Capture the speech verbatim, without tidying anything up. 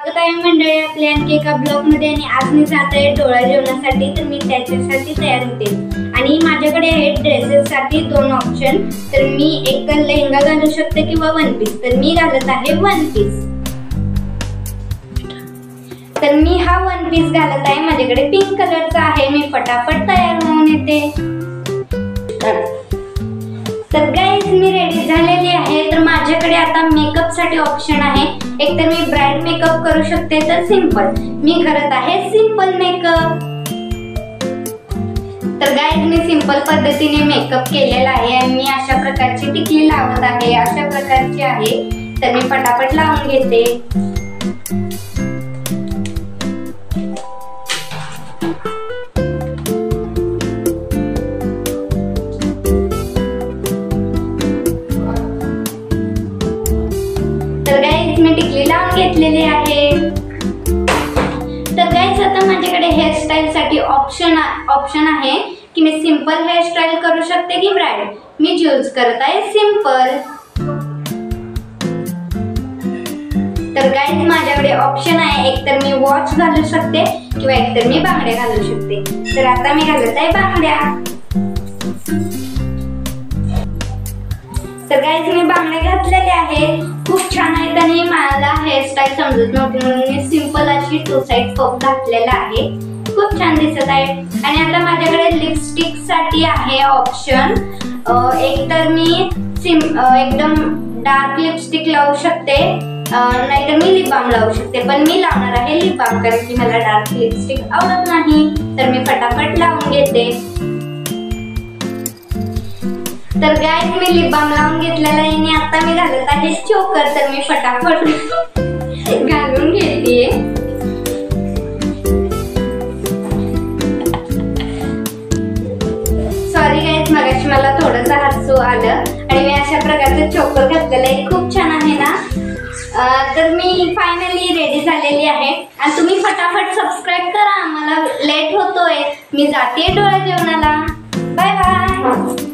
स्वागत आहे मंडळी आपल्या आणखी एका ब्लॉग मध्ये। आणि आज मी जात आहे डोळा जेवणासाठी, तर मी त्याच्यासाठी तयार होते। आणि माझ्याकडे आहे ड्रेसेस साठी दोन ऑप्शन, तर मी एक लेहंगा घालू शकते किंवा वन पीस। तर मी घालत आहे वन पीस। तर मी हा वन पीस घालत आहे, माझ्याकडे पिंक कलरचा आहे। मी फटाफट तयार होऊन येते। तर गाइस मी रेडी झालेली आहे। तर माझ्याकडे आता मेकअप साठी ऑप्शन आहे, एक तर मी ब्राइड मेकअप करू शकते, तर सिंपल मी करत आहे सिंपल मेकअप। तर गाइस मी सिंपल पद्धतीने मेकअप केलेला आहे आणि मी अशा प्रकारची टिकली लावत आहे, अशा प्रकारची आहे। तर मी फटाफट लावून घेते। तर गाइस मी टिकली लावून घेतलेली आहे। तर गाइस आता माझ्याकडे हेअरस्टाईल साठी ऑप्शन ऑप्शन आहे की मी सिंपल हेअरस्टाईल करू शकते की ब्राइड। मी चूज करत आहे सिंपल। तर गाइस माझ्याकडे ऑप्शन आहे, एक तर मी वॉच घालू शकते किंवा एक तर मी बांगड्या घालू शकते। तर आता मी घालत आहे बांगड्या। तर गाइस मी बांगड्या घातलेल्या आहे, खूप छान आहेत आणि मला हेअरस्टाईल समजत नव्हती म्हणून मी सिंपल अशी टू साइड पफ घातलेला आहे, खूप छान दिसत आहे। आणि आता माझ्याकडे लिपस्टिक साठी आहे ऑप्शन, एक तर मी एकदम डार्क लिपस्टिक लावू शकते, नाहीतर मी लिप बाम लावू शकते। पण मी लावणार आहे लिप बाम, कारण की मला डार्क लिपस्टिक आवडत नाही। तर मी फटाफट लावून घेते। तर गाइस मी लिप बाम लावून घेतलेला आहे आणि आता मी घालत आहे चोकर। तर मी फटाफट घालून घेते। सॉरी गाइस, मगाशी मला थोडंसं हसू आलं आणि मी अशा प्रकारचं चोकर घातलेलं आहे, खूप छान आहे ना। तर मी फायनली रेडी झालेली आहे आणि तुम्ही फटाफट सबस्क्राईब करा, मला लेट होतोय, मी जाते डोळा जेवणाला। Bye bye.